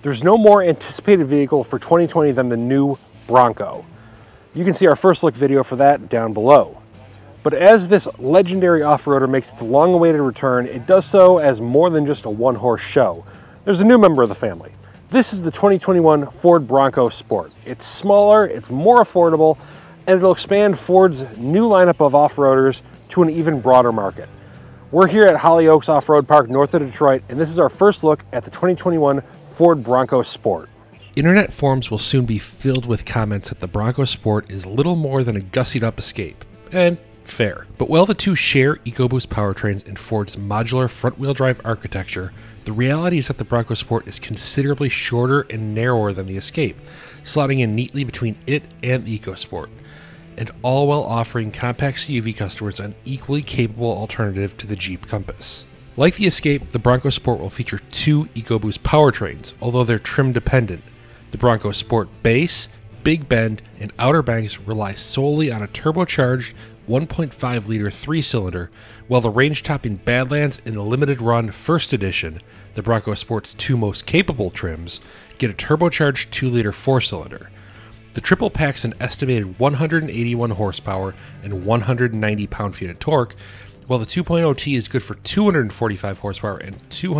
There's no more anticipated vehicle for 2020 than the new Bronco. You can see our first look video for that down below. But as this legendary off-roader makes its long-awaited return, it does so as more than just a one-horse show. There's a new member of the family. This is the 2021 Ford Bronco Sport. It's smaller, it's more affordable, and it'll expand Ford's new lineup of off-roaders to an even broader market. We're here at Hollyoaks Off-Road Park north of Detroit, and this is our first look at the 2021 Ford Bronco Sport. Internet forums will soon be filled with comments that the Bronco Sport is little more than a gussied-up Escape. And fair. But while the two share EcoBoost powertrains and Ford's modular front-wheel drive architecture, the reality is that the Bronco Sport is considerably shorter and narrower than the Escape, slotting in neatly between it and the EcoSport, and all while offering compact CUV customers an equally capable alternative to the Jeep Compass. Like the Escape, the Bronco Sport will feature two EcoBoost powertrains, although they're trim-dependent. The Bronco Sport base, Big Bend, and Outer Banks rely solely on a turbocharged 1.5-liter 3-cylinder, while the range-topping Badlands and the limited run First Edition, the Bronco Sport's two most capable trims, get a turbocharged 2-liter 4-cylinder. The triple packs an estimated 181 horsepower and 190 pound-feet of torque, while the 2.0T is good for 245 horsepower and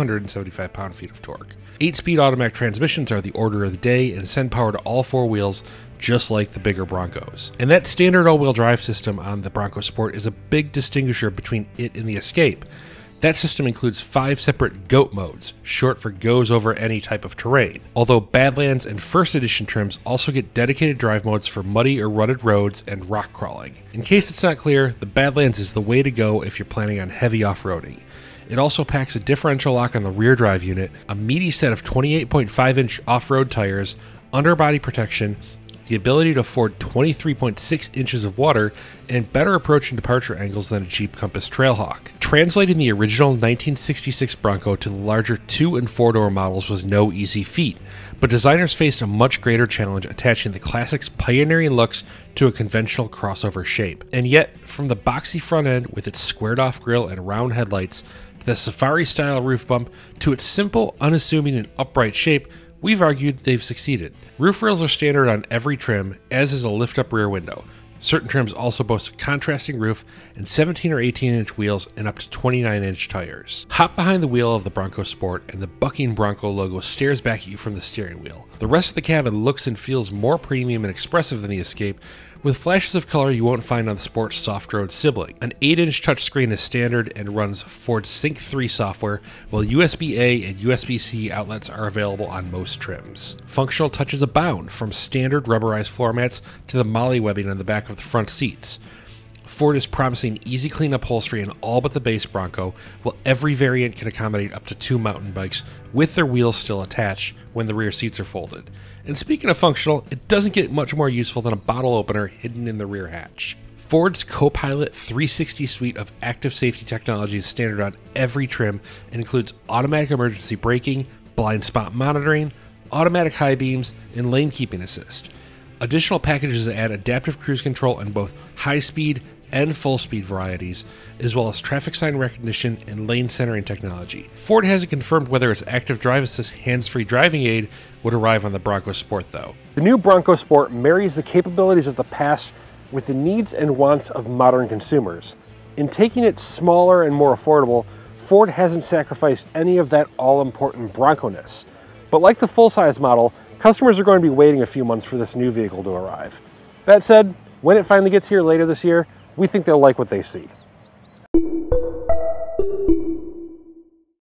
275 pound-feet of torque. 8-speed automatic transmissions are the order of the day and send power to all four wheels, just like the bigger Broncos. And that standard all-wheel drive system on the Bronco Sport is a big distinguisher between it and the Escape. That system includes 5 separate GOAT modes, short for goes over any type of terrain, although Badlands and First Edition trims also get dedicated drive modes for muddy or rutted roads and rock crawling. In case it's not clear, the Badlands is the way to go if you're planning on heavy off-roading. It also packs a differential lock on the rear drive unit, a meaty set of 28.5-inch off-road tires, underbody protection, the ability to afford 23.6 inches of water, and better approach and departure angles than a Jeep Compass Trailhawk. Translating the original 1966 Bronco to the larger 2- and 4-door models was no easy feat, but designers faced a much greater challenge attaching the classic's pioneering looks to a conventional crossover shape. And yet, from the boxy front end with its squared-off grille and round headlights, to the safari-style roof bump, to its simple, unassuming, and upright shape, we've argued they've succeeded. Roof rails are standard on every trim, as is a lift-up rear window. Certain trims also boast a contrasting roof and 17 or 18-inch wheels and up to 29-inch tires. Hop behind the wheel of the Bronco Sport and the bucking Bronco logo stares back at you from the steering wheel. The rest of the cabin looks and feels more premium and expressive than the Escape, with flashes of color you won't find on the Sport's soft road sibling. An 8-inch touchscreen is standard and runs Ford's Sync 3 software, while USB-A and USB-C outlets are available on most trims. Functional touches abound, from standard rubberized floor mats to the MOLLE webbing on the back of the front seats. Ford is promising easy clean upholstery in all but the base Bronco, while every variant can accommodate up to 2 mountain bikes with their wheels still attached when the rear seats are folded. And speaking of functional, it doesn't get much more useful than a bottle opener hidden in the rear hatch. Ford's Copilot 360 suite of active safety technology is standard on every trim and includes automatic emergency braking, blind spot monitoring, automatic high beams, and lane keeping assist. Additional packages add adaptive cruise control in both high-speed and full-speed varieties, as well as traffic sign recognition and lane centering technology. Ford hasn't confirmed whether its active drive assist hands-free driving aid would arrive on the Bronco Sport, though. The new Bronco Sport marries the capabilities of the past with the needs and wants of modern consumers. In taking it smaller and more affordable, Ford hasn't sacrificed any of that all-important Bronco-ness. But like the full-size model, customers are going to be waiting a few months for this new vehicle to arrive. That said, when it finally gets here later this year, we think they'll like what they see.